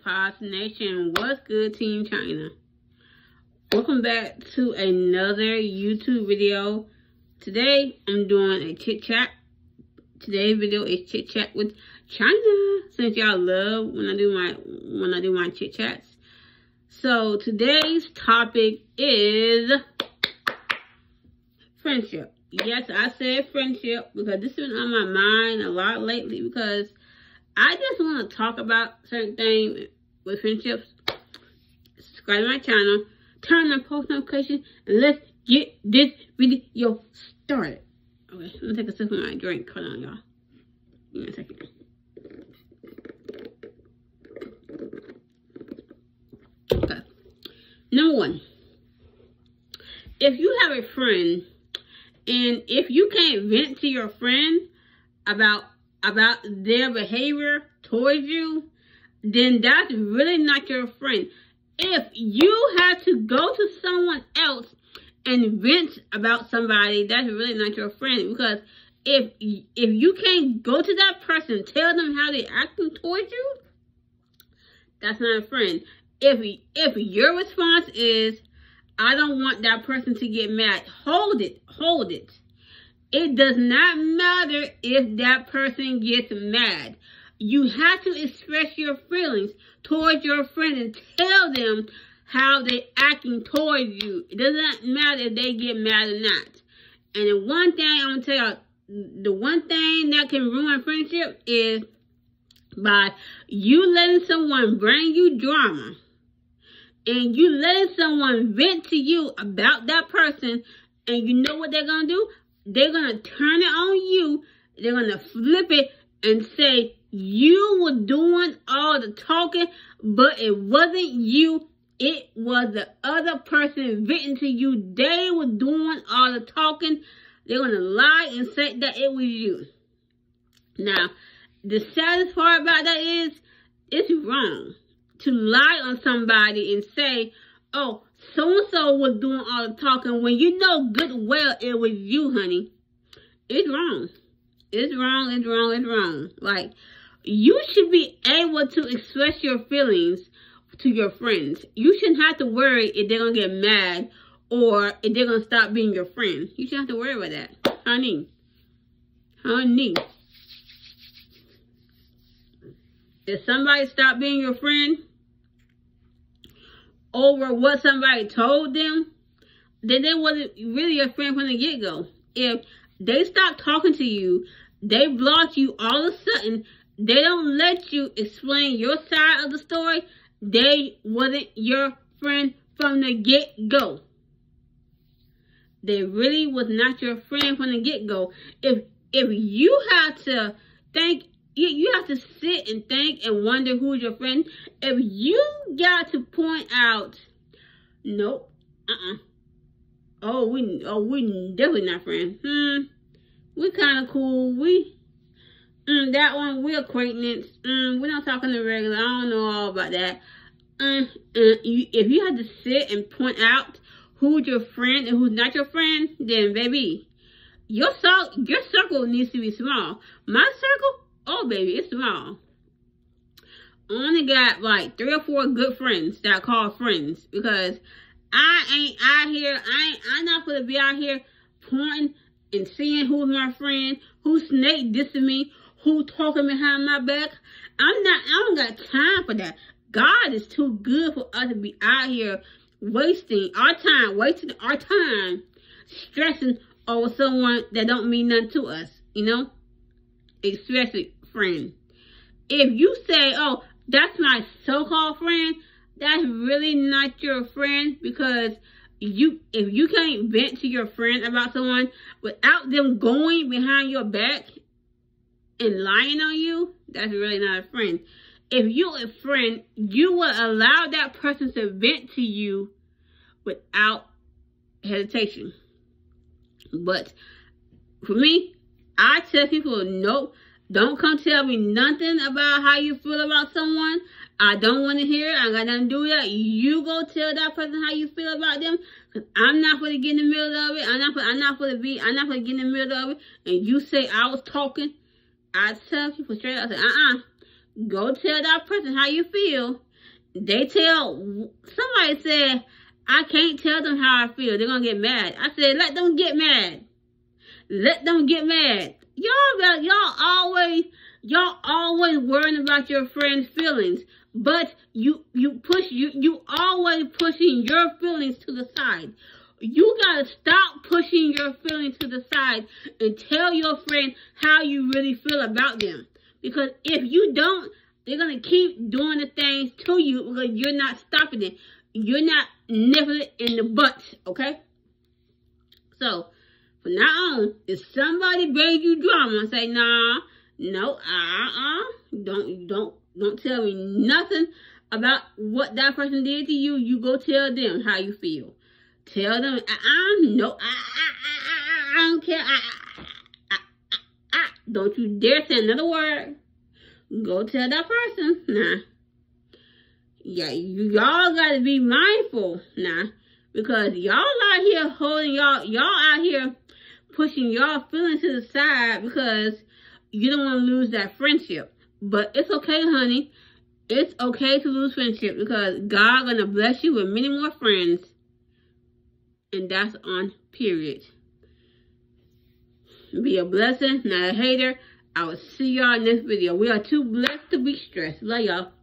Pods Nation. What's good, Team China? Welcome back to another YouTube video. Today I'm doing a chit chat. Today's video is chit chat with China, since y'all love when I do my chit chats. So today's topic is friendship. Yes, I said friendship because this has been on my mind a lot lately, because I just want to talk about certain things with friendships. Subscribe to my channel, turn on post notifications, and let's get this video started. Okay, let me take a sip of my drink. Hold on, y'all. Give me a second. Okay. Number one, if you have a friend, and if you can't vent to your friend about their behavior towards you, then that's really not your friend. If you have to go to someone else and vent about somebody, that's really not your friend. Because if you can't go to that person, tell them how they're acting towards you, that's not a friend. If your response is, I don't want that person to get mad, hold it. It does not matter if that person gets mad. You have to express your feelings towards your friend and tell them how they're acting towards you. It doesn't matter if they get mad or not. And the one thing I'm going to tell y'all, the one thing that can ruin friendship is by you letting someone bring you drama, and you letting someone vent to you about that person, and you know what they're going to do? They're going to turn it on you. They're going to flip it and say, you were doing all the talking, but it wasn't you. It was the other person venting to you. They were doing all the talking. They're going to lie and say that it was you. Now, the saddest part about that is, it's wrong to lie on somebody and say, oh, so-and-so was doing all the talking, when you know good well it was you, honey. It's wrong. It's wrong, it's wrong, it's wrong. Like, you should be able to express your feelings to your friends. You shouldn't have to worry if they're going to get mad or if they're going to stop being your friend. You shouldn't have to worry about that. Honey. If somebody stopped being your friend over what somebody told them, then they wasn't really your friend from the get-go. If they stopped talking to you, they blocked you all of a sudden, they don't let you explain your side of the story, they wasn't your friend from the get-go. They really was not your friend from the get-go. If you have to think, you have to sit and think and wonder who's your friend. If you got to point out, nope, oh, we definitely not friends. We kind of cool. That one, we acquaintance. We don't talk on the regular. I don't know all about that. If you have to sit and point out who's your friend and who's not your friend, then baby, your circle needs to be small. My circle, oh baby, it's small. I only got like 3 or 4 good friends that I call friends, because I ain't out here, I'm not gonna be out here pointing and seeing who's my friend, who snake dissing me, who talking behind my back. I don't got time for that. God is too good for us to be out here wasting our time, stressing over someone that don't mean nothing to us, you know? Especially friend. If you say, oh, that's my so-called friend, that's really not your friend, because if you can't vent to your friend about someone without them going behind your back and lying on you, that's really not a friend. If you're a friend, you will allow that person to vent to you without hesitation. But for me, I tell people, nope, don't come tell me nothing about how you feel about someone. I don't want to hear it. I got nothing to do with that. You go tell that person how you feel about them, because I'm not going to get in the middle of it. I'm not going to get in the middle of it. And you say I was talking, I tell people straight up, I say, go tell that person how you feel, somebody said, I can't tell them how I feel. They're going to get mad. I said, let them get mad. Let them get mad. Y'all always worrying about your friend's feelings. But you always pushing your feelings to the side. You gotta stop pushing your feelings to the side and tell your friend how you really feel about them. Because if you don't, they're gonna keep doing the things to you because you're not stopping it. You're not nipping it in the butt, okay? So, from now on, if somebody brings you drama, say, nah, no, don't tell me nothing about what that person did to you. You go tell them how you feel. Tell them, no, I don't care. Don't you dare say another word. Go tell that person. Nah. Yeah, y'all gotta be mindful now. Because y'all out here holding y'all out here pushing y'all feelings to the side because you don't want to lose that friendship. But it's okay, honey. It's okay to lose friendship because God gonna bless you with many more friends. And that's on period. Be a blessing, not a hater. I will see y'all in this video. We are too blessed to be stressed. Love y'all.